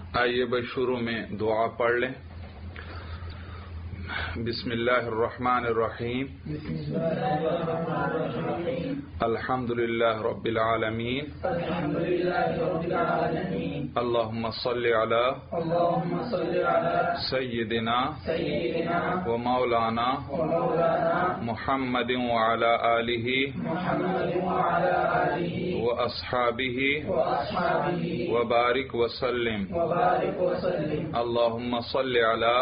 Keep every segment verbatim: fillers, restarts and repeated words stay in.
آئیے بھائی شروع میں دعا پڑھ لیں. بسم اللہ الرحمن الرحیم. الحمد للہ رب العالمین. اللہم صلی علی سیدنا و مولانا محمد وعلی آلہ و اصحابہ و بارک وسلم. اللہم صلی علی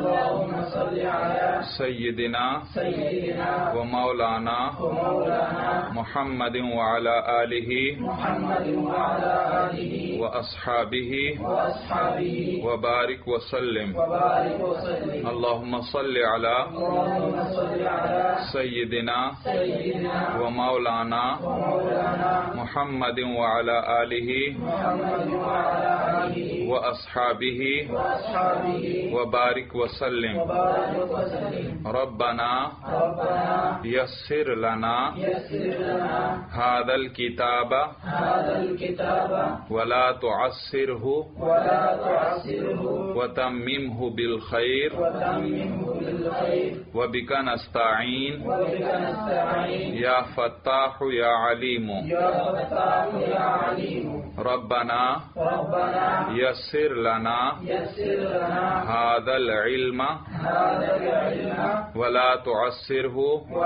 سیدنا و مولانا محمد وعلی آلہ و اصحابہ و بارک وسلم. اللہم صلی علی سیدنا و مولانا محمد وعلی آلہ و اصحابہ و بارک وسلم. ربنا یسر لنا هذا الكتاب ولا تعسره وتممه بالخير وبك نستعين يا فتاح يا عليم. ربنا یسر لنا هذا العلم ولا تعسره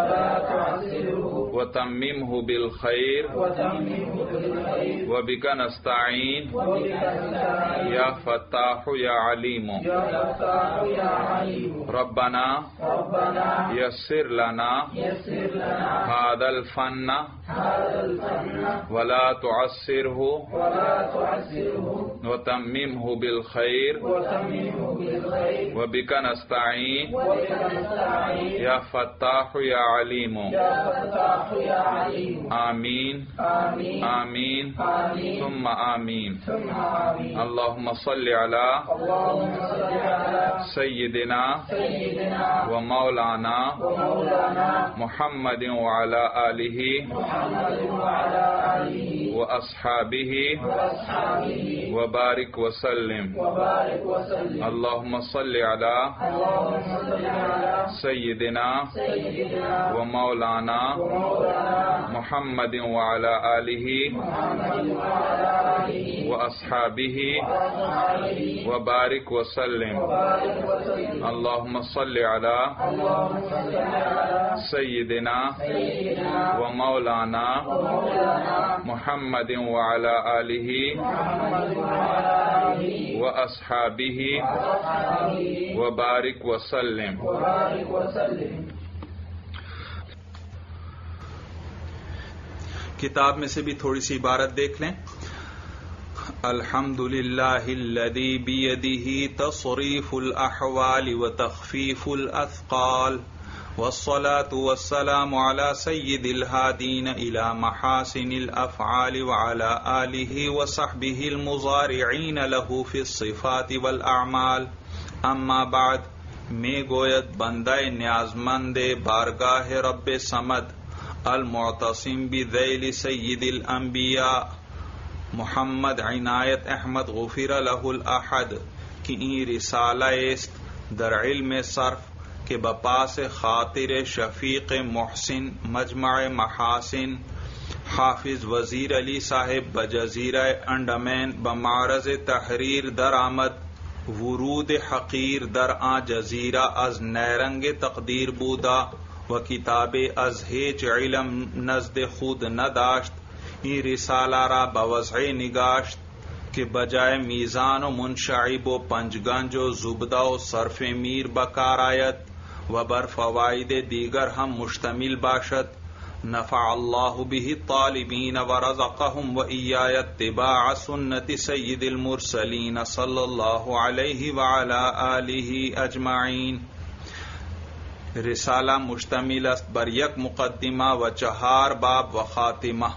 وتممه بالخير وبك نستعين يا فتاح يا عليم. ربنا يسر لنا هذا الفن ولا تعسره وتممه بالخير وبك نستعين یا فتاح یا علیم. آمین آمین ثم آمین. اللہم صلی علی سیدنا و مولانا محمد وعلی آلہ و اصحابہ و بارک وسلم. اللہم صلی علی سیدنا و مولانا محمد وعلی آلہ و اصحابہ و بارک وسلم. اللہم صلی علی سیدنا و مولانا محمد وعلی آلہ و اصحابہ و بارک وسلم. کتاب میں سے بھی تھوڑی سی عبارت دیکھ لیں. الحمد للہ الذی بیدہ تصریف الاحوال وتخفیف الاثقال والصلاة والسلام على سید الہادین الى محاسن الافعال وعلى آلہ وصحبہ المضارعین له فی الصفات والاعمال. اما بعد. میں گوید بندہ نیازمند بارگاہ رب سمد المعتصم بذیل سید الانبیاء محمد عنایت احمد غفر له الاحد کی این رسالہ است در علم صرف کے بپاس خاطر شفیق محسن مجمع محاسن حافظ وزیر علی صاحب بجزیرہ انڈمین بمعرض تحریر در آمد. ورود حقیر در آ جزیرہ از نیرنگ تقدیر بودا و کتاب از ہیچ علم نزد خود نداشت. این رسالہ را بوضع نگاشت کہ بجائے میزان و منشعب و پنجگنج و زبدہ و صرف میر بکار آید و بر فوائد دیگر ہم مشتمل باشد. نفع اللہ به الطالبین ورزقهم وإیای اتباع سنت سید المرسلین صلی اللہ علیہ وعلی آلہ اجمعین. رسالہ مشتمل است بر یک مقدمہ و چہار باب و خاتمہ.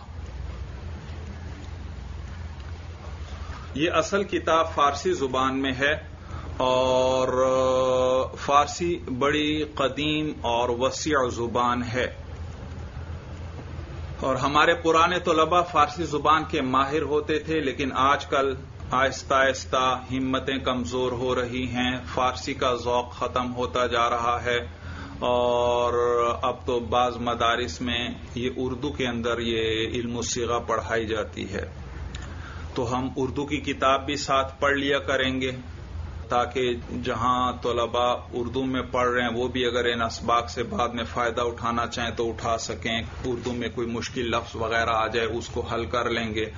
یہ اصل کتاب فارسی زبان میں ہے اور فارسی بڑی قدیم اور وسیع زبان ہے. اور ہمارے پرانے طلباء فارسی زبان کے ماہر ہوتے تھے، لیکن آج کل آہستہ آہستہ ہمتیں کمزور ہو رہی ہیں، فارسی کا ذوق ختم ہوتا جا رہا ہے، اور اب تو بعض مدارس میں یہ اردو کے اندر یہ علم الصیغہ پڑھائی جاتی ہے، تو ہم اردو کی کتاب بھی ساتھ پڑھ لیا کریں گے تاکہ جہاں طلباء اردو میں پڑھ رہے ہیں وہ بھی اگر ان اسباق سے بعد میں فائدہ اٹھانا چاہیں تو اٹھا سکیں، اردو میں کوئی مشکل لفظ وغیرہ آ جائے اس کو حل کر لیں گے،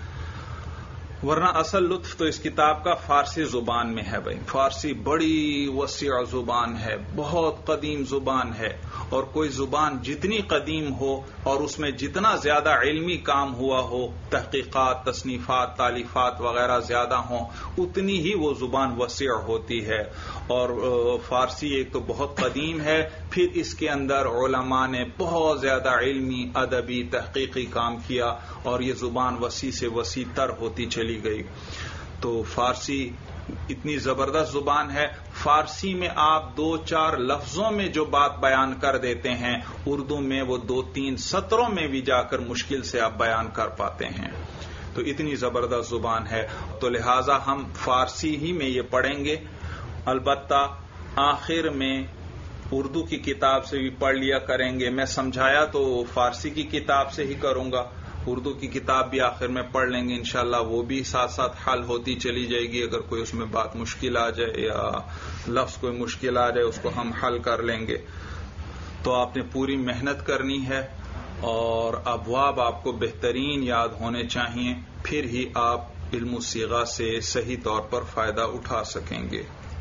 ورنہ اصل لطف تو اس کتاب کا فارسی زبان میں ہے بھائی۔ فارسی بڑی وسیع زبان ہے، بہت قدیم زبان ہے، اور کوئی زبان جتنی قدیم ہو اور اس میں جتنا زیادہ علمی کام ہوا ہو، تحقیقات، تصنیفات، تالیفات وغیرہ زیادہ ہوں، اتنی ہی وہ زبان وسیع ہوتی ہے، اور فارسی ایک تو بہت قدیم ہے، پھر اس کے اندر علماء نے بہت زیادہ علمی، ادبی، تحقیقی کام کیا، اور یہ زبان وسیع سے وسیع تر ہوتی چلی گئی۔ تو فارسی اتنی زبردست زبان ہے، فارسی میں آپ دو چار لفظوں میں جو بات بیان کر دیتے ہیں، اردو میں وہ دو تین سطروں میں بھی جا کر مشکل سے آپ بیان کر پاتے ہیں، تو اتنی زبردست زبان ہے، تو لہذا ہم فارسی ہی میں یہ پڑھیں گے۔ البتہ آخر میں اردو کی کتاب سے بھی پڑھ لیا کریں گے، میں سمجھایا تو فارسی کی کتاب سے ہی کروں گا، اردو کی کتاب بھی آخر میں پڑھ لیں گے انشاءاللہ، وہ بھی ساتھ ساتھ حل ہوتی چلی جائے گی، اگر کوئی اس میں بات مشکل آ جائے یا لفظ کوئی مشکل آ جائے اس کو ہم حل کر لیں گے۔ تو آپ نے پوری محنت کرنی ہے، اور ابواب آپ کو بہترین یاد ہونے چاہیے، پھر ہی آپ علم الصیغہ سے صحیح طور پر فائدہ اٹھا سکیں گے۔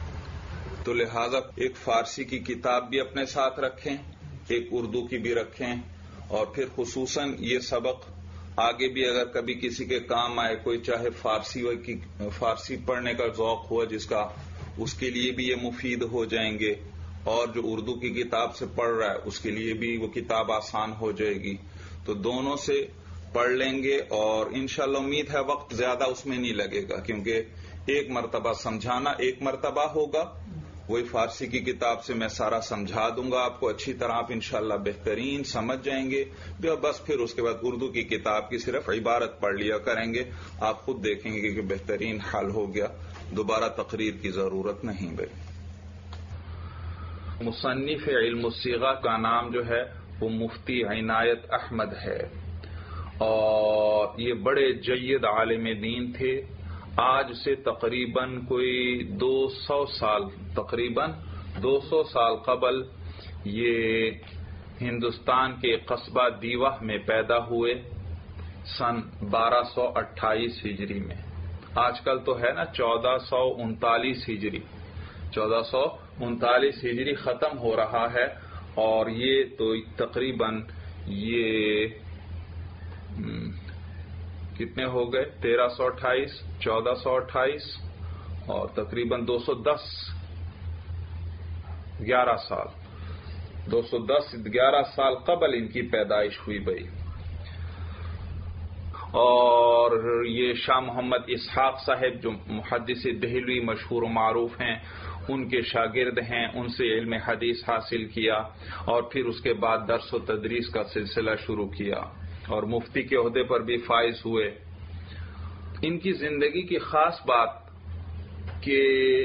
تو لہذا ایک فارسی کی کتاب بھی اپنے ساتھ رکھیں، ایک اردو کی بھی رکھیں، اور پھر خصوصاً یہ سبق آگے بھی اگر کبھی کسی کے کام آئے، کوئی چاہے فارسی کی فارسی پڑھنے کا ذوق ہوا جس کا، اس کے لیے بھی یہ مفید ہو جائیں گے، اور جو اردو کی کتاب سے پڑھ رہا ہے اس کے لیے بھی وہ کتاب آسان ہو جائے گی، تو دونوں سے پڑھ لیں گے، اور انشاءاللہ امید ہے وقت زیادہ اس میں نہیں لگے گا، کیونکہ ایک مرتبہ سمجھانا ایک مرتبہ ہوگا، وہی فارسی کی کتاب سے میں سارا سمجھا دوں گا آپ کو اچھی طرح، آپ انشاءاللہ بہترین سمجھ جائیں گے، بس پھر اس کے بعد اردو کی کتاب کی صرف عبارت پڑھ لیا کریں گے، آپ خود دیکھیں گے کہ بہترین حل ہو گیا، دوبارہ تقریر کی ضرورت نہیں بھائی۔ مصنف علم الصیغہ کا نام جو ہے وہ مفتی عنایت احمد ہے، اور یہ بڑے جید عالم دین تھے، آج سے تقریباً کوئی دو سو سال تقریباً دو سو سال قبل یہ ہندوستان کے قصبہ دیوہ میں پیدا ہوئے، سن بارہ سو اٹھائیس ہجری میں، آج کل تو ہے نا چودہ سو انتالیس ہجری، چودہ سو انتالیس ہجری ختم ہو رہا ہے، اور یہ تو تقریباً یہ کتنے ہو گئے، تیرہ سو اٹھائیس، چودہ سو اٹھائیس، اور تقریباً دو سو دس گیارہ سال دو سو دس گیارہ سال قبل ان کی پیدائش ہوئی بھائی، اور یہ شاہ محمد اسحاق صاحب جو محدث دہلوی مشہور و معروف ہیں، ان کے شاگرد ہیں، ان سے علم حدیث حاصل کیا، اور پھر اس کے بعد درس و تدریس کا سلسلہ شروع کیا، اور مفتی کے عہدے پر بھی فائز ہوئے۔ ان کی زندگی کی خاص بات کہ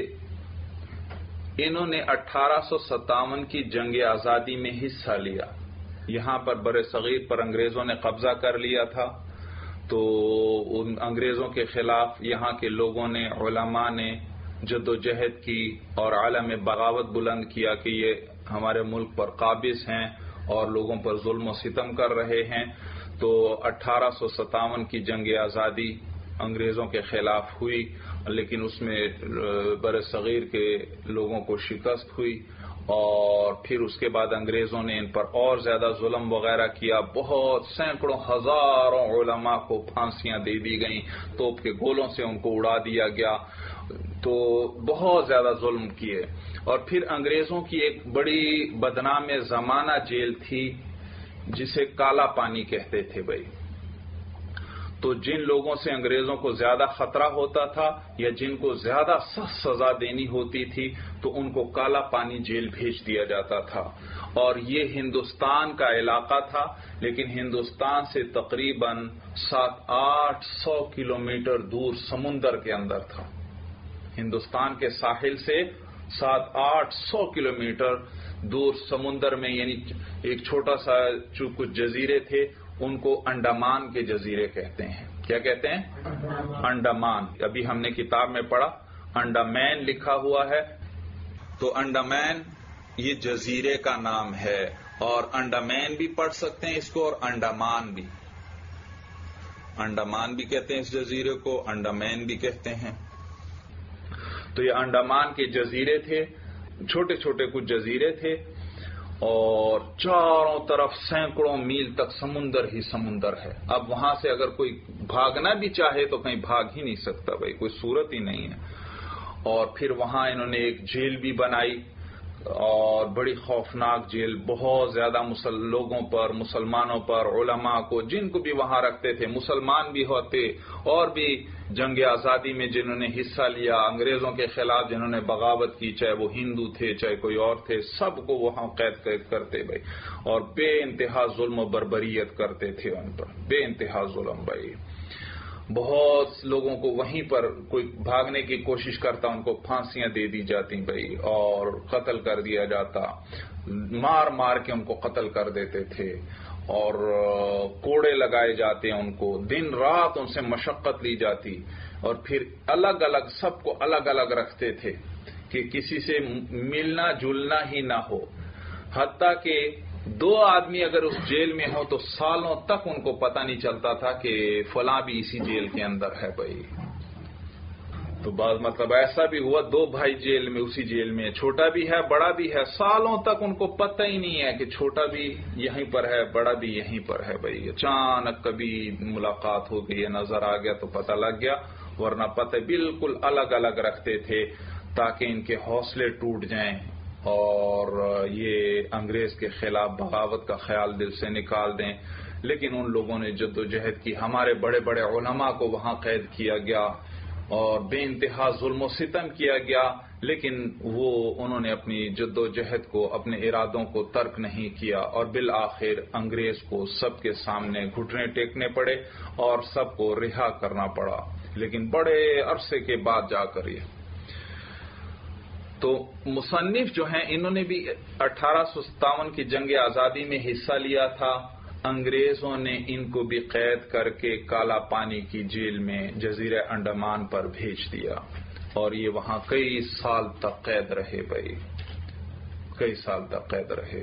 انہوں نے اٹھارہ سو ستاون کی جنگ آزادی میں حصہ لیا، یہاں پر بر صغیر پر انگریزوں نے قبضہ کر لیا تھا، تو ان انگریزوں کے خلاف یہاں کے لوگوں نے، علماء نے جد و جہد کی، اور عالم بغاوت بلند کیا کہ یہ ہمارے ملک پر قابض ہیں اور لوگوں پر ظلم و ستم کر رہے ہیں، تو اٹھارہ سو ستاون کی جنگ آزادی انگریزوں کے خلاف ہوئی، لیکن اس میں بر صغیر کے لوگوں کو شکست ہوئی، اور پھر اس کے بعد انگریزوں نے ان پر اور زیادہ ظلم وغیرہ کیا، بہت سینکڑوں ہزاروں علماء کو پھانسیاں دے دی گئیں، توپ کے گولوں سے ان کو اڑا دیا گیا، تو بہت زیادہ ظلم کیے۔ اور پھر انگریزوں کی ایک بڑی بدنام زمانہ جیل تھی جسے کالا پانی کہتے تھے بھائی، تو جن لوگوں سے انگریزوں کو زیادہ خطرہ ہوتا تھا یا جن کو زیادہ سخت سزا دینی ہوتی تھی تو ان کو کالا پانی جیل بھیج دیا جاتا تھا. اور یہ ہندوستان کا علاقہ تھا، لیکن ہندوستان سے تقریباً سات آٹھ سو کلومیٹر دور سمندر کے اندر تھا. ہندوستان کے ساحل سے سات آٹھ سو کلومیٹر دور سمندر میں، یعنی ایک چھوٹا سا جو کچھ جزیرے تھے ان کو انڈمان کے جزیرے کہتے ہیں. کیا کہتے ہیں؟ انڈمان. ابھی ہم نے کتاب میں پڑھا انڈامین لکھا ہوا ہے، تو انڈمان یہ جزیرے کا نام ہے، اور انڈامین بھی پڑھ سکتے ہیں اس کو اور انڈمان بھی. انڈمان بھی کہتے ہیں اس جزیرے کو، انڈامین بھی کہتے ہیں. تو یہ انڈمان کے جزیرے تھے، چھوٹے چھوٹے کچھ جزیرے تھے، اور چاروں طرف سینکڑوں میل تک سمندر ہی سمندر ہے. اب وہاں سے اگر کوئی بھاگنا بھی چاہے تو کہیں بھاگ ہی نہیں سکتا بھائی، کوئی صورت ہی نہیں ہے. اور پھر وہاں انہوں نے ایک جیل بھی بنائی، اور بڑی خوفناک جیل، بہت زیادہ مسل لوگوں پر، مسلمانوں پر، علماء کو جن کو بھی وہاں رکھتے تھے، مسلمان بھی ہوتے اور بھی جنگ آزادی میں جنہوں نے حصہ لیا، انگریزوں کے خلاف جنہوں نے بغاوت کی، چاہے وہ ہندو تھے چاہے کوئی اور تھے، سب کو وہاں قید قید کرتے بھائی، اور بے انتہا ظلم و بربریت کرتے تھے ان پر، بے انتہا ظلم بھائی. بہت لوگوں کو وہیں پر کوئی بھاگنے کی کوشش کرتا ان کو پھانسیاں دے دی جاتی بھائی، اور قتل کر دیا جاتا، مار مار کے ان کو قتل کر دیتے تھے، اور کوڑے لگائے جاتے ان کو، دن رات ان سے مشقت لی جاتی، اور پھر الگ الگ سب کو الگ الگ رکھتے تھے کہ کسی سے ملنا جلنا ہی نہ ہو. حتیٰ کہ دو آدمی اگر اس جیل میں ہو تو سالوں تک ان کو پتہ نہیں چلتا تھا کہ فلاں بھی اسی جیل کے اندر ہے بھائی. تو بعض مطلب ایسا بھی ہوا دو بھائی جیل میں، اسی جیل میں، چھوٹا بھی ہے بڑا بھی ہے، سالوں تک ان کو پتہ ہی نہیں ہے کہ چھوٹا بھی یہیں پر ہے بڑا بھی یہیں پر ہے بھائی. اچانک کبھی ملاقات ہو گئی، نظر آ گیا تو پتہ لگ گیا، ورنہ پتہ بالکل الگ الگ رکھتے تھے تاکہ ان کے حوصلے ٹوٹ جائیں اور یہ انگریز کے خلاف بغاوت کا خیال دل سے نکال دیں. لیکن ان لوگوں نے جد و جہد کی، ہمارے بڑے بڑے علماء کو وہاں قید کیا گیا اور بے انتہا ظلم و ستم کیا گیا، لیکن وہ انہوں نے اپنی جد و جہد کو، اپنے ارادوں کو ترک نہیں کیا، اور بالآخر انگریز کو سب کے سامنے گھٹنے ٹیکنے پڑے اور سب کو رہا کرنا پڑا، لیکن بڑے عرصے کے بعد جا کر. یہ تو مصنف جو ہیں انہوں نے بھی اٹھارہ سو ستاون کی جنگ آزادی میں حصہ لیا تھا. انگریزوں نے ان کو بھی قید کر کے کالا پانی کی جیل میں جزیرہ انڈمان پر بھیج دیا، اور یہ وہاں کئی سال تک قید رہے بھائی، کئی سال تک قید رہے.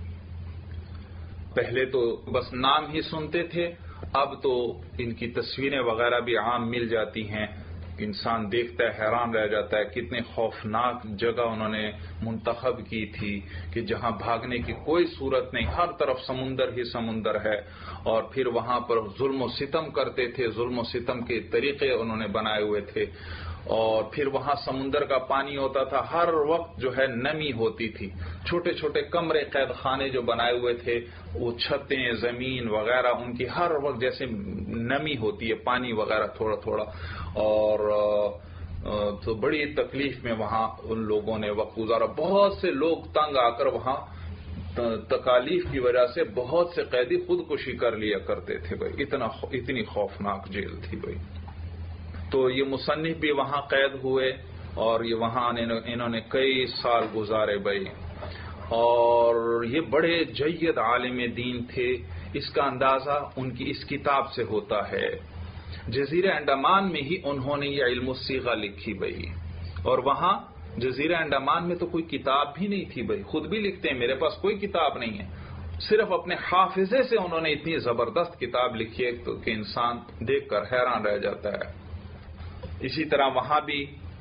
پہلے تو بس نام ہی سنتے تھے، اب تو ان کی تصویریں وغیرہ بھی عام مل جاتی ہیں، انسان دیکھتا ہے حیران رہ جاتا ہے کتنے خوفناک جگہ انہوں نے منتخب کی تھی کہ جہاں بھاگنے کی کوئی صورت نہیں، ہر طرف سمندر ہی سمندر ہے، اور پھر وہاں پر ظلم و ستم کرتے تھے، ظلم و ستم کے طریقے انہوں نے بنائے ہوئے تھے. اور پھر وہاں سمندر کا پانی ہوتا تھا، ہر وقت جو ہے نمی ہوتی تھی، چھوٹے چھوٹے کمرے قید خانے جو بنائے ہوئے تھے، وہ چھتیں زمین وغیرہ ان کی ہر وقت جیسے نمی ہوتی ہے، پانی وغیرہ تھوڑا تھوڑا، اور تو بڑی تکلیف میں وہاں ان لوگوں نے وقت گزارا. بہت سے لوگ تنگ آ کر وہاں تکالیف کی وجہ سے بہت سے قیدی خودکشی کر لیا کرتے تھے بھائی، اتنا اتنی خوفناک جیل تھی بھائی. تو یہ مصنف بھی وہاں قید ہوئے اور یہ وہاں انہوں نے کئی سال گزارے بھائی، اور یہ بڑے جید عالم دین تھے. اس کا اندازہ ان کی اس کتاب سے ہوتا ہے. جزیرہ انڈمان میں ہی انہوں نے یہ علم الصیغہ لکھی بھائی، اور وہاں جزیرہ انڈمان میں تو کوئی کتاب بھی نہیں تھی بھائی، خود بھی لکھتے ہیں میرے پاس کوئی کتاب نہیں ہے، صرف اپنے حافظے سے انہوں نے اتنی زبردست کتاب لکھی ہے کہ انسان دیکھ کر حیران رہ جاتا ہے. اسی طرح وہاں بھی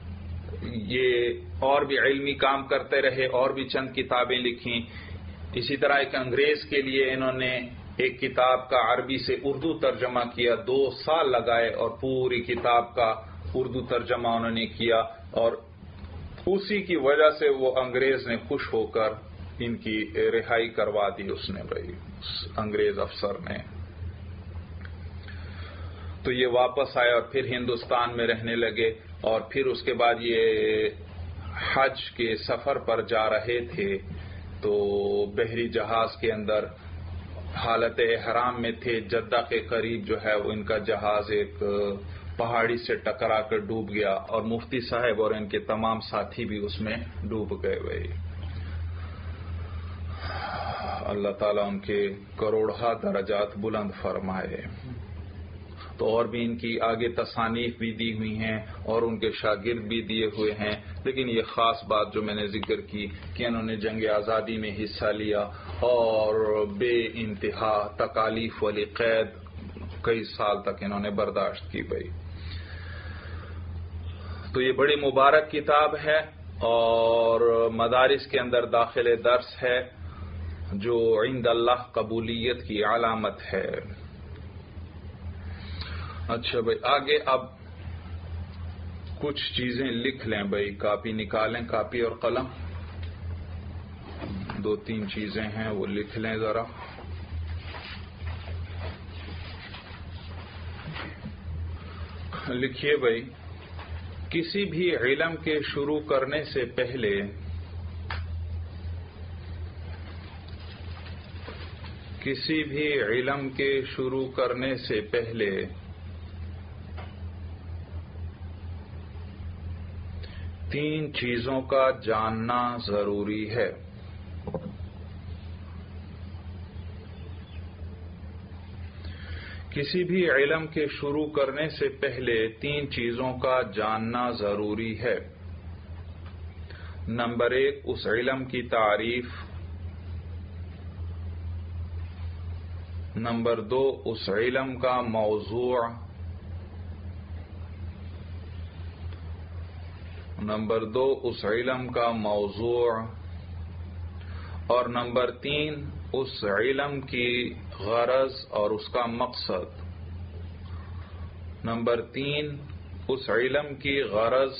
یہ اور بھی علمی کام کرتے رہے، اور بھی چند کتابیں لکھیں. اسی طرح ایک انگریز کے لیے انہوں نے ایک کتاب کا عربی سے اردو ترجمہ کیا، دو سال لگائے اور پوری کتاب کا اردو ترجمہ انہوں نے کیا، اور اسی کی وجہ سے وہ انگریز نے خوش ہو کر ان کی رہائی کروا دی اس نے بھائی، انگریز افسر نے. تو یہ واپس آئے اور پھر ہندوستان میں رہنے لگے، اور پھر اس کے بعد یہ حج کے سفر پر جا رہے تھے تو بحری جہاز کے اندر حالت احرام میں تھے، جدہ کے قریب جو ہے وہ ان کا جہاز ایک پہاڑی سے ٹکرا کر ڈوب گیا، اور مفتی صاحب اور ان کے تمام ساتھی بھی اس میں ڈوب گئے ہوئے۔ اللہ تعالیٰ ان کے کروڑہ درجات بلند فرمائے۔ تو اور بھی ان کی آگے تصانیف بھی دی ہوئی ہیں اور ان کے شاگرد بھی دیے ہوئے ہیں، لیکن یہ خاص بات جو میں نے ذکر کی کہ انہوں نے جنگ آزادی میں حصہ لیا اور بے انتہا تکالیف والی قید کئی سال تک انہوں نے برداشت کی بھائی۔ تو یہ بڑی مبارک کتاب ہے اور مدارس کے اندر داخل درس ہے جو عند اللہ قبولیت کی علامت ہے۔ اچھا بھائی، آگے اب کچھ چیزیں لکھ لیں بھائی، کاپی نکالیں، کاپی اور قلم، دو تین چیزیں ہیں وہ لکھ لیں ذرا۔ لکھیے بھائی، کسی بھی علم کے شروع کرنے سے پہلے کسی بھی علم کے شروع کرنے سے پہلے تین چیزوں کا جاننا ضروری ہے۔ کسی بھی علم کے شروع کرنے سے پہلے تین چیزوں کا جاننا ضروری ہے۔ نمبر ایک، اس علم کی تعریف۔ نمبر دو، اس علم کا موضوع۔ نمبر دو، اس علم کا موضوع۔ اور نمبر تین، اس علم کی غرض اور اس کا مقصد۔ نمبر تین، اس علم کی غرض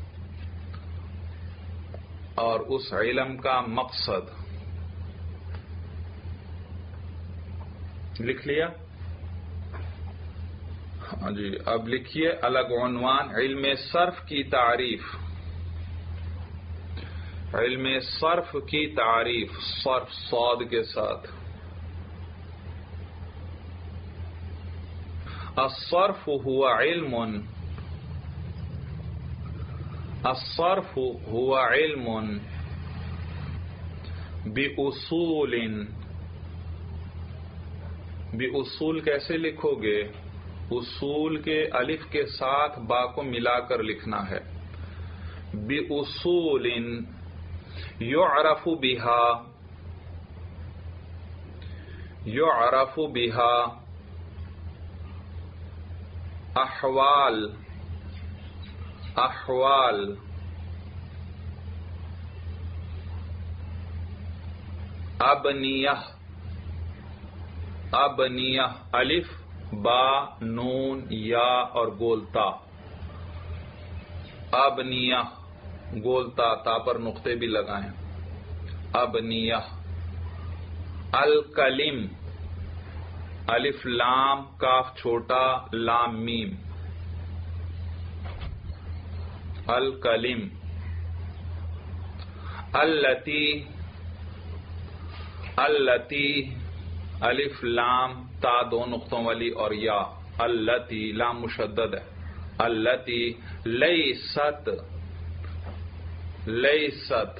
اور اس علم کا مقصد۔ لکھ لیا؟ ہاں جی، اب لکھیے الگ عنوان، علم صرف کی تعریف۔ علم صرف کی تعریف، صرف صاد کے ساتھ۔ الصرف هو علم الصرف هو علم بأصول۔ بأصول کیسے لکھو گے؟ اصول کے الف کے ساتھ با کو ملا کر لکھنا ہے۔ بأصول يعرف بها يعرف بها احوال احوال ابنیہ ابنیہ الف با نون یا اور گولتا، ابنیہ گولتا، تا پر نقطے بھی لگائیں، ابنیہ۔ الکلم الف لام کاف چھوٹا لام میم، الکلم۔ اللتی اللتی الف لام تا دو نقطوں والی اور یا، اللتی لام مشدد ہے، اللتی لیست لیست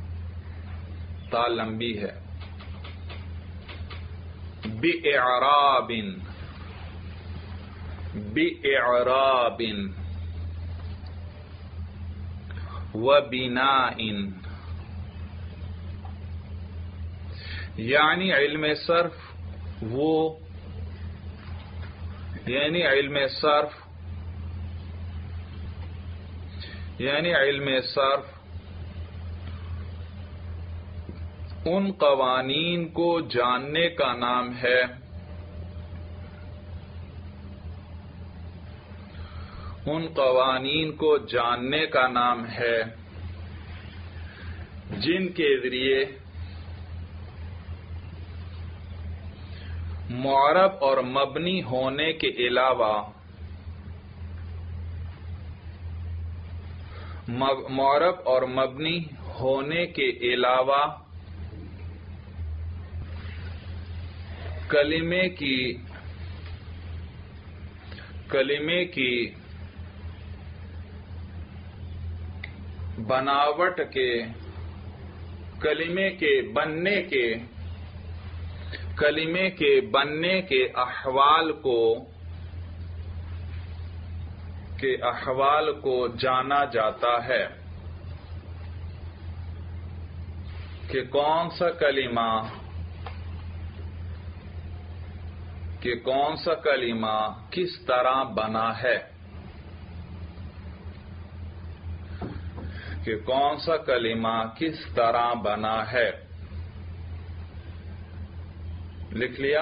تا لمبی ہے، بِإِعْرَابٍ بِإِعْرَابٍ وَبِنَاءٍ۔ یعنی علم صرف وہ یعنی علم صرف یعنی علم صرف ان قوانین کو جاننے کا نام ہے ان قوانین کو جاننے کا نام ہے جن کے ذریعے معرب اور مبنی ہونے کے علاوہ معرب اور مبنی ہونے کے علاوہ کلمے کی کلمے کی بناوٹ کے کلمے کے بننے کے کلمے کے بننے کے احوال کو کے احوال کو جانا جاتا ہے کہ کون سا کلمہ کہ کون سا کلمہ کس طرح بنا ہے کہ کون سا کلمہ کس طرح بنا ہے لکھ لیا؟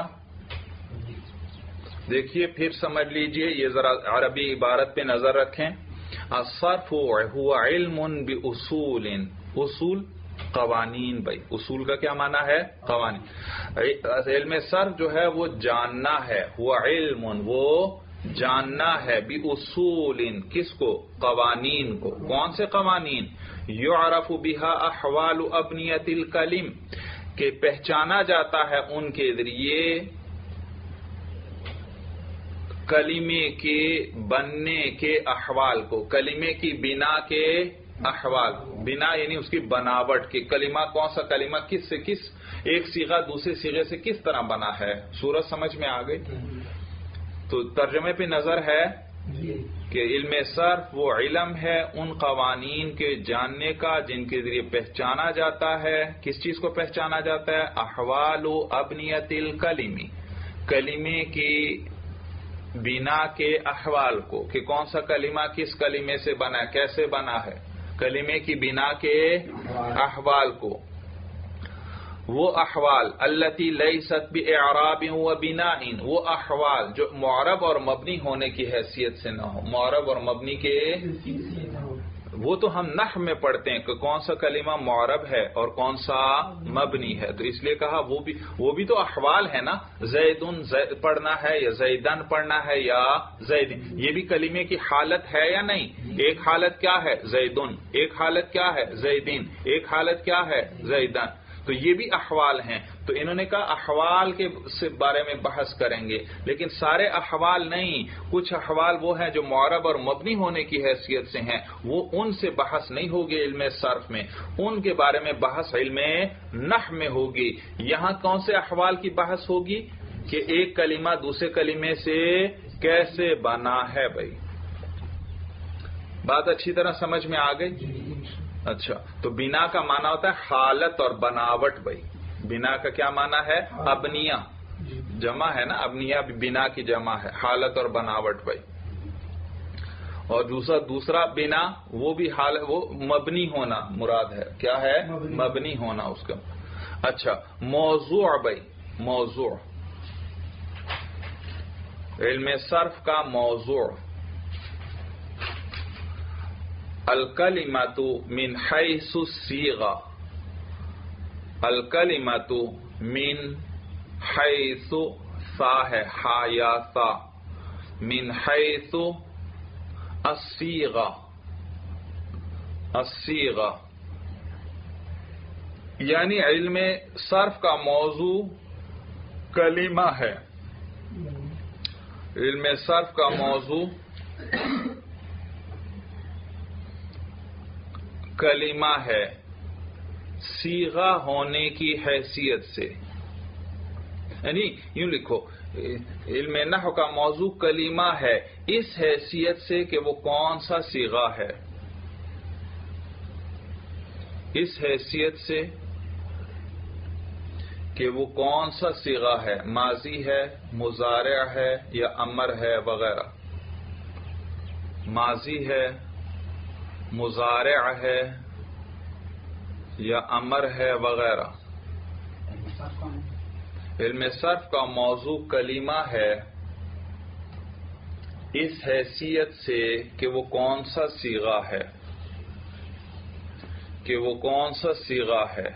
دیکھیے پھر سمجھ لیجئے، یہ ذرا عربی عبارت پہ نظر رکھیں. الصرف هو علم باصول، اصول قوانین. بھائی اصول کا کیا معنی ہے؟ قوانین. علم صرف جو ہے وہ جاننا ہے، هو علم وہ جاننا ہے، باصول کس کو؟ قوانین کو. کون سے قوانین؟ یعرف بها احوال ابنیۃ الکلم، کہ پہچانا جاتا ہے ان کے ذریعے کلمے کے بننے کے احوال کو، کلمے کی بنا کے احوال. بنا یعنی اس کی بناوٹ، کہ کلمہ کون سا کلمہ کس سے کس ایک صیغہ دوسرے صیغے سے کس طرح بنا ہے. صورت سمجھ میں آ گئی؟ تو ترجمے پہ نظر ہے کہ علم صرف وہ علم ہے ان قوانین کے جاننے کا جن کے ذریعے پہچانا جاتا ہے. کس چیز کو پہچانا جاتا ہے؟ احوال و ابنیت الکلمی، کلمے کی بنا کے احوال کو، کہ کون سا کلمہ کس کلمے سے بنا ہے، کیسے بنا ہے، کلمے کی بنا کے احوال کو. وہ احوال التی لیست باعراب و بناء، وہ احوال جو معرب اور مبنی ہونے کی حیثیت سے نہ ہو. معرب اور مبنی کے وہ تو ہم نحو میں پڑھتے ہیں کہ کون سا کلمہ معرب ہے اور کون سا مبنی ہے، تو اس لیے کہا وہ بھی وہ بھی تو احوال ہے نا. زیدن زید پڑھنا ہے یا زیدن پڑھنا ہے یا زیدن، یہ بھی کلمے کی حالت ہے یا نہیں؟ ایک حالت کیا ہے؟ زیدن. ایک حالت کیا ہے؟ زیدین. ایک حالت کیا ہے؟ زیدن. تو یہ بھی احوال ہیں. تو انہوں نے کہا احوال کے بارے میں بحث کریں گے، لیکن سارے احوال نہیں. کچھ احوال وہ ہیں جو معرب اور مبنی ہونے کی حیثیت سے ہیں، وہ ان سے بحث نہیں ہوگی علم صرف میں، ان کے بارے میں بحث علم نحو میں ہوگی. یہاں کون سے احوال کی بحث ہوگی؟ کہ ایک کلمہ دوسرے کلمے سے کیسے بنا ہے. بھائی بات اچھی طرح سمجھ میں آ گئی؟ اچھا، تو بنا کا معنی ہوتا ہے حالت اور بناوٹ. بھائی بنا کا کیا معنی ہے؟ ابنیہ جمع ہے نا، ابنیہ بھی بنا کی جمع ہے، حالت اور بناوٹ. بھائی اور دوسرا دوسرا بنا وہ بھی حال وہ مبنی ہونا مراد ہے. کیا ہے؟ مبنی ہونا اس کا. اچھا موضوع. بھائی موضوع علم صرف کا موضوع الکلمۃ من حیث الصیغہ، الکلمۃ من حیث سا ہے ہا یا سا، من حیث الصیغہ، الصیغہ یعنی علم صرف کا موضوع کلمہ ہے. علم صرف کا موضوع کلمہ ہے صیغہ ہونے کی حیثیت سے. یعنی یوں لکھو، علم نحو کا موضوع کلمہ ہے اس حیثیت سے کہ وہ کون سا صیغہ ہے، اس حیثیت سے کہ وہ کون سا صیغہ ہے، ماضی ہے، مضارع ہے یا امر ہے وغیرہ. ماضی ہے، مضارع ہے یا امر ہے وغیرہ. علم صرف کا موضوع کلمہ ہے اس حیثیت سے کہ وہ کون سا صیغہ ہے، کہ وہ کون سا صیغہ ہے،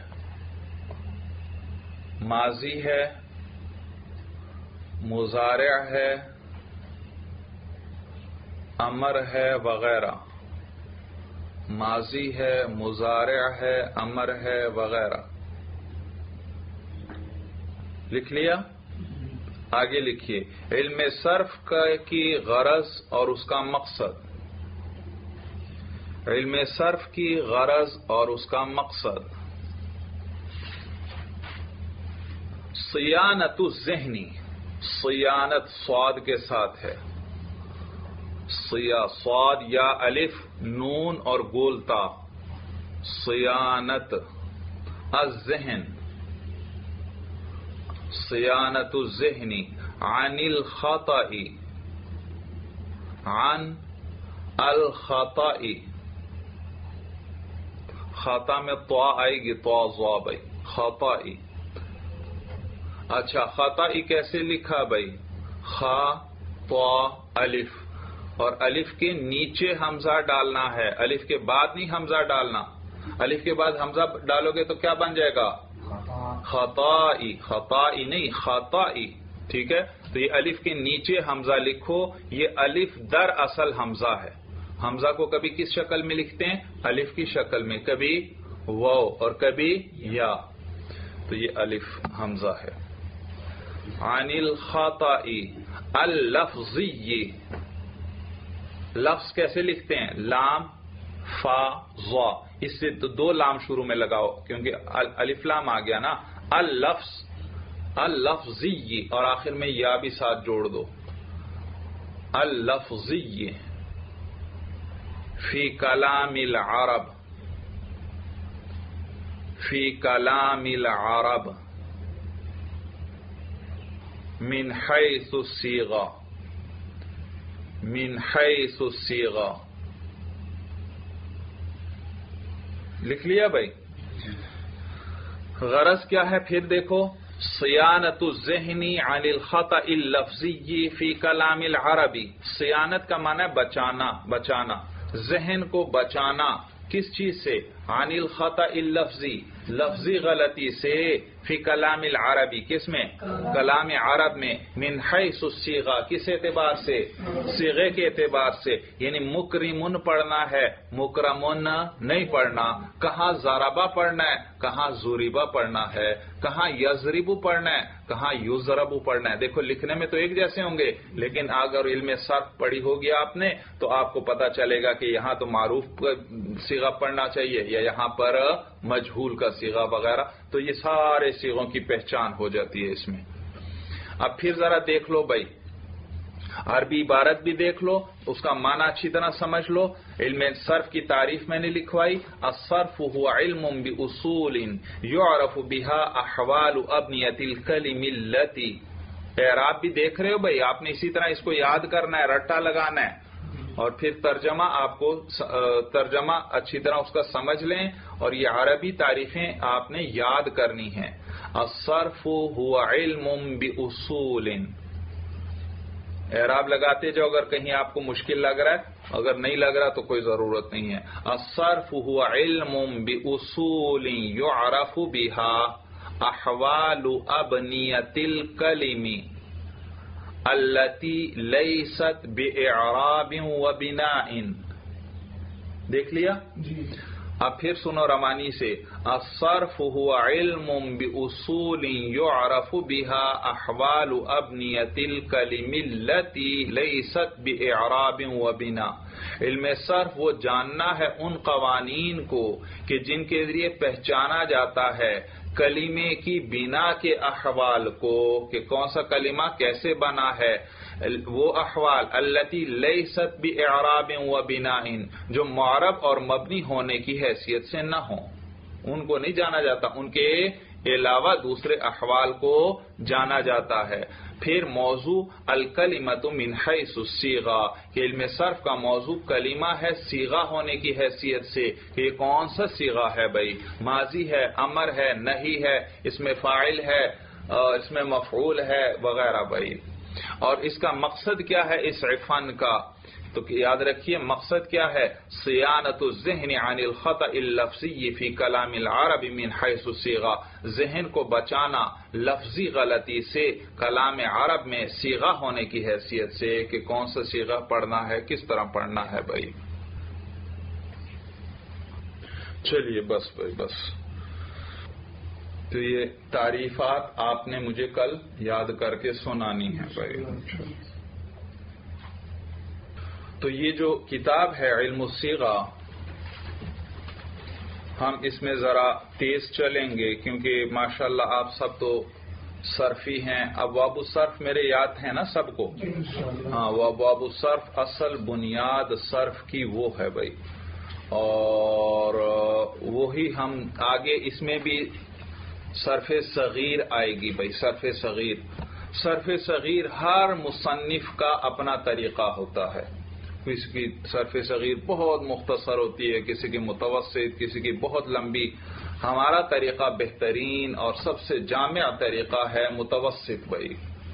ماضی ہے، مضارع ہے، امر ہے وغیرہ. ماضی ہے، مضارع ہے، امر ہے وغیرہ. لکھ لیا؟ آگے لکھیے. علم صرف کی غرض اور اس کا مقصد. علم صرف کی غرض اور اس کا مقصد صیانت الذہنی. صیانت صاد کے ساتھ ہے. سیا صاد یا الف نون اور گولتا. صیانت الذہن، صیانت الذہنی عن الخطأ، عن الخطأ. خطا میں طا آئے گی، طا ضا بھائی، خطأ. اچھا خطأ کیسے لکھا بھائی؟ خا طا الف، اور الف کے نیچے حمزہ ڈالنا ہے، الف کے بعد نہیں حمزہ ڈالنا. الف کے بعد حمزہ ڈالو گے تو کیا بن جائے گا؟ خطائی. خطائی نہیں خطائی. ٹھیک ہے، تو یہ الف کے نیچے حمزہ لکھو. یہ الف در اصل حمزہ ہے. حمزہ کو کبھی کس شکل میں لکھتے ہیں؟ الف کی شکل میں، کبھی واو اور کبھی یا. تو یہ الف حمزہ ہے. عن الخطأ اللفظی. لفظ کیسے لکھتے ہیں؟ لام فا ضا. اس سے دو لام شروع میں لگاؤ کیونکہ الف لام آ گیا نا. اللفظ اللفظی، اور آخر میں یا بھی ساتھ جوڑ دو. اللفظی فی کلام العرب، فی کلام العرب من حیث الصیغہ، من حیث الصیغہ. لکھ لیا بھائی؟ غرض کیا ہے پھر دیکھو. صیانت الذہنی عن الخطأ اللفظی فی کلام العربی. صیانت کا معنی ہے بچانا، بچانا. ذہن کو بچانا کس چیز سے؟ عن الخطأ اللفظی، لفظی غلطی سے. فی کلام العربی، کس میں؟ کلام عرب میں. من حیث الصیغہ، کس اعتبار سے؟ صیغے کے اعتبار سے. یعنی مکرمن پڑھنا ہے، مکرمن نہیں پڑھنا. کہاں ضربہ پڑھنا ہے، کہاں ضربہ پڑھنا ہے. کہاں یضرب پڑھنا ہے، کہاں یضرب پڑھنا ہے. دیکھو لکھنے میں تو ایک جیسے ہوں گے، لیکن اگر علم صرف پڑھی ہوگی آپ نے تو آپ کو پتا چلے گا کہ یہاں تو معروف صیغہ پڑھنا چاہیے یا یہاں پر مجہول کا صیغہ وغیرہ. تو یہ سارے صیغوں کی پہچان ہو جاتی ہے اس میں. اب پھر ذرا دیکھ لو بھائی، عربی عبارت بھی دیکھ لو، اس کا معنی اچھی طرح سمجھ لو. علم صرف کی تعریف میں نے لکھوائی. الصرف هو علم باصول يعرف بها احوال ابنیۃ الکلم التي. اعراب بھی دیکھ رہے ہو بھائی، آپ نے اسی طرح اس کو یاد کرنا ہے، رٹا لگانا ہے. اور پھر ترجمہ آپ کو ترجمہ اچھی طرح اس کا سمجھ لیں، اور یہ عربی تعریفیں آپ نے یاد کرنی ہیں. الصرف هو علم باصول. اعراب لگاتے جاؤ اگر کہیں آپ کو مشکل لگ رہا ہے، اگر نہیں لگ رہا تو کوئی ضرورت نہیں ہے. الصرف هو علم باصول يعرف بها احوال ابنیۃ الکلم التي ليست باعراب وبناء. دیکھ لیا جی؟ اب پھر سنو رمانی سے. الصرف هو علم باصول يعرف بها احوال ابنیۃ الکلم التي ليست باعراب وبناء. علم صرف وہ جاننا ہے ان قوانین کو کہ جن کے ذریعے پہچانا جاتا ہے کلمے کی بنا کے احوال کو، کہ کون سا کلمہ کیسے بنا ہے. وہ احوال التي ليست باعراب وبناء، جو معرب اور مبنی ہونے کی حیثیت سے نہ ہوں، ان کو نہیں جانا جاتا. ان کے علاوہ دوسرے احوال کو جانا جاتا ہے. پھر موضوع الکلمۃ من حیث الصیغہ، کہ علم صرف کا موضوع کلمہ ہے صیغہ ہونے کی حیثیت سے، کہ یہ کون سا صیغہ ہے بھائی. ماضی ہے، امر ہے، نہی ہے، اس میں فاعل ہے، اس میں مفعول ہے وغیرہ بھائی. اور اس کا مقصد کیا ہے اس فن کا؟ تو یاد رکھیے مقصد کیا ہے. صیانت الذہن عن الخطأ اللفظی فی کلام العرب من حیث الصیغہ. ذہن کو بچانا لفظی غلطی سے کلام عرب میں صیغہ ہونے کی حیثیت سے، کہ کون سا صیغہ پڑھنا ہے، کس طرح پڑھنا ہے بھائی. چلیے بس بھائی بس. تو یہ تعریفات آپ نے مجھے کل یاد کر کے سنانی ہے بھائی. تو یہ جو کتاب ہے علم الصیغہ، ہم اس میں ذرا تیز چلیں گے کیونکہ ماشاءاللہ آپ سب تو صرفی ہیں. ابواب الصرف میرے یاد ہیں نا سب کو؟ ہاں، وہ ابواب الصرف اصل بنیاد صرف کی وہ ہے بھائی، اور وہی ہم آگے اس میں بھی صرف صغیر آئے گی بھائی. صرف صغیر صرف صغیر ہر مصنف کا اپنا طریقہ ہوتا ہے. کسی کی صرف صغیر بہت مختصر ہوتی ہے، کسی کی متوسط، کسی کی بہت لمبی. ہمارا طریقہ بہترین اور سب سے جامع طریقہ ہے متوسط بھائی،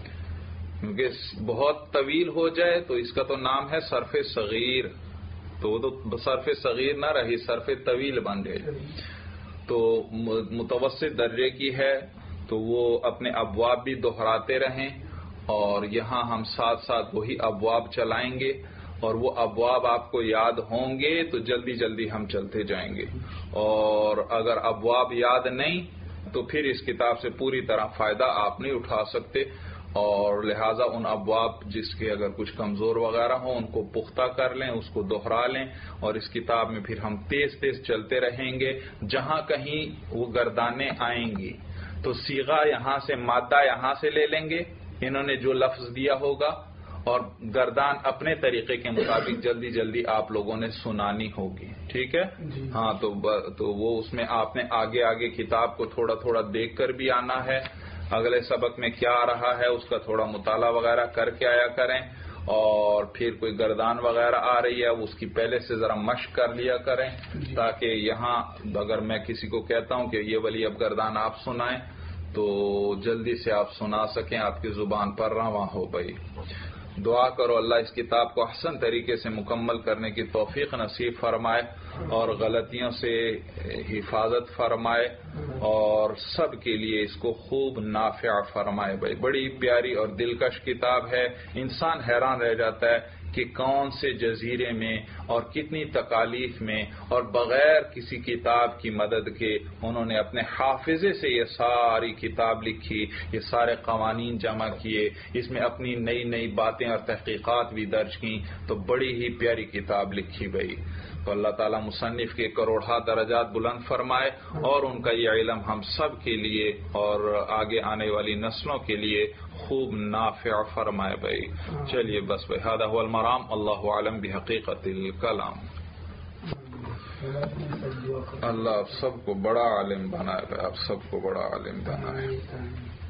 کیونکہ بہت طویل ہو جائے تو اس کا تو نام ہے صرف صغیر، تو وہ تو صرف صغیر نہ رہی، صرف طویل بن گئی. تو متوسط درجے کی ہے تو وہ اپنے ابواب بھی دہراتے رہیں، اور یہاں ہم ساتھ ساتھ وہی ابواب چلائیں گے، اور وہ ابواب آپ کو یاد ہوں گے تو جلدی جلدی ہم چلتے جائیں گے. اور اگر ابواب یاد نہیں تو پھر اس کتاب سے پوری طرح فائدہ آپ نہیں اٹھا سکتے، اور لہٰذا ان ابواب جس کے اگر کچھ کمزور وغیرہ ہوں ان کو پختہ کر لیں، اس کو دوہرا لیں، اور اس کتاب میں پھر ہم تیز تیز چلتے رہیں گے. جہاں کہیں وہ گردانیں آئیں گی تو صیغہ یہاں سے، مادہ یہاں سے لے لیں گے انہوں نے جو لفظ دیا ہوگا، اور گردان اپنے طریقے کے مطابق جلدی جلدی آپ لوگوں نے سنانی ہوگی. ٹھیک ہے؟ ہاں، تو تو وہ اس میں آپ نے آگے آگے کتاب کو تھوڑا تھوڑا دیکھ کر بھی آنا ہے. اگلے سبق میں کیا آ رہا ہے اس کا تھوڑا مطالعہ وغیرہ کر کے آیا کریں، اور پھر کوئی گردان وغیرہ آ رہی ہے اس کی پہلے سے ذرا مشق کر لیا کریں، تاکہ یہاں اگر میں کسی کو کہتا ہوں کہ یہ والی اب گردان آپ سنائیں تو جلدی سے آپ سنا سکیں، آپ کی زبان پر رواں ہو بھائی. دعا کرو اللہ اس کتاب کو احسن طریقے سے مکمل کرنے کی توفیق نصیب فرمائے، اور غلطیوں سے حفاظت فرمائے، اور سب کے لیے اس کو خوب نافع فرمائے بھائی. بڑی پیاری اور دلکش کتاب ہے. انسان حیران رہ جاتا ہے کہ کون سے جزیرے میں اور کتنی تکالیف میں اور بغیر کسی کتاب کی مدد کے انہوں نے اپنے حافظے سے یہ ساری کتاب لکھی، یہ سارے قوانین جمع کیے، اس میں اپنی نئی نئی باتیں اور تحقیقات بھی درج کیں. تو بڑی ہی پیاری کتاب لکھی بھائی. تو اللہ تعالیٰ مصنف کے کروڑہ درجات بلند فرمائے، اور ان کا یہ علم ہم سب کے لیے اور آگے آنے والی نسلوں کے لیے خوب نافع فرمائے بھائی. چلیے بس بھائی، هذا هو المرام، اللہ عالم بحقیقت الکلام. اللہ آپ سب کو بڑا عالم بنائے بھائی، آپ سب کو بڑا عالم بنائے.